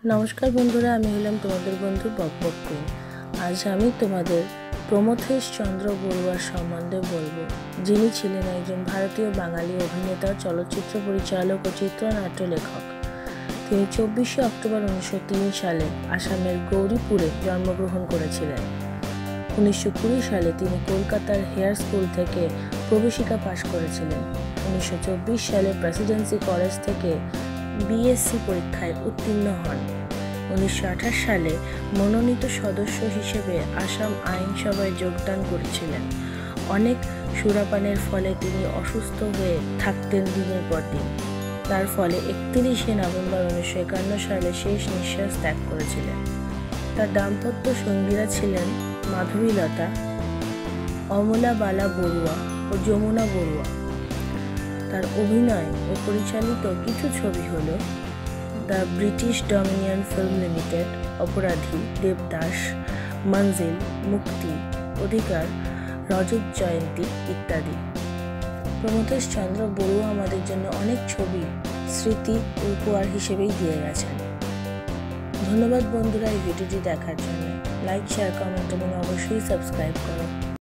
নমস্কার বন্ধুরা, আমি হলাম তোমাদের বন্ধু বকবক কুইন। আজ আমি তোমাদের প্রমথেশ চন্দ্র বড়ুয়ার সম্বন্ধে বলবো, যিনি ছিলেন একজন ভারতীয় বাঙালি অভিনেতা, চলচ্চিত্র পরিচালক ও চিত্রনাট্য লেখক। তিনি 24শে অক্টোবর 1903 সালে আসামের গৌরীপুরে জন্মগ্রহণ করেছিলেন। 1920 সালে তিনি কলকাতার হেয়ার স্কুল থেকে প্রবেশিকা পাশ করেছিলেন। 1924 সালে প্রেসিডেন্সি কলেজ থেকে বিএসসি পরীক্ষায় উত্তীর্ণ হন। 1928 সালে মনোনীত সদস্য হিসেবে আসাম আইনসভায় যোগদান করেছিলেন। অনেক সুরাপানের ফলে তিনি অসুস্থ হয়ে থাকতেন দিনের পর দিন। তার ফলে 31শে নভেম্বর 1951 সালে শেষ নিঃশ্বাস ত্যাগ করেছিলেন। তার দাম্পত্য সঙ্গীরা ছিলেন মাধবীলতা, অমলাবালা বড়ুয়া ও যমুনা বড়ুয়া। তার অভিনয় ও পরিচালিত কিছু ছবি হল the British dominion film limited, Aparadhi, Devdas, মঞ্জিল, মুক্তি, অধিকার, রজত জয়ন্তী ইত্যাদি। প্রমথেশ চন্দ্র বড়ুয়া আমাদের জন্য অনেক ছবি স্মৃতি উপহার হিসেবেই দিয়ে গেছেন। ধন্যবাদ বন্ধুরা এই ভিডিওটি দেখার জন্য। লাইক, শেয়ার, কমেন্ট এবং অবশ্যই সাবস্ক্রাইব করো।